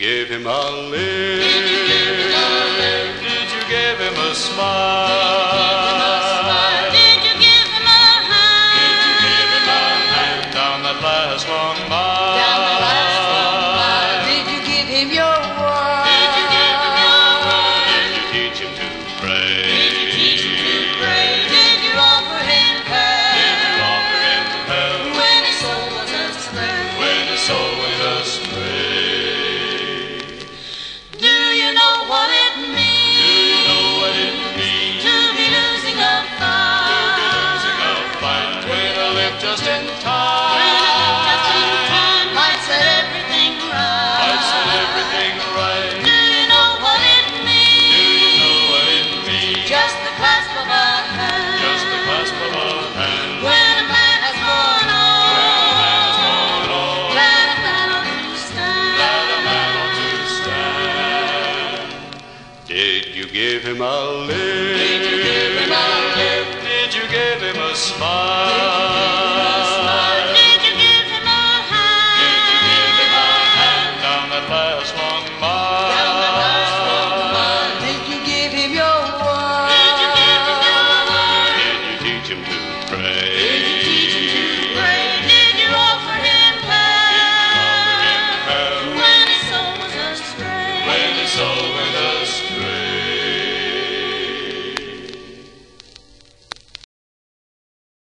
give him a lift? Did you give him a lift? Did you give him a smile? Did you give him a hand? Did you give him a hand down that last long mile? Down the last long mile. Did you give him your word? Did you give him your word? Did you teach him to pray? Did you teach him to pray? Did you offer him help? Did you offer him help When his soul was astray? when his soul was astray? Do you know what it Do means? you know what it means To be losing a fight. losing a fight with a lift just in Just in time? time might set everything right. I've said everything right. Do you know what it Do means? you know what it means? Just the clasp of a hand. Just the clasp of a hand. When a man has gone on, Going on, glad a man ought to stand. glad a man ought to stand. Did you give him a lift? Did you give him a lift? Did you give him a smile? Did you give him a hand? Did you give him a hand down that last long mile? Down the last long mile. Did you give him your word? Did you give him your word? Did you teach him to pray? Did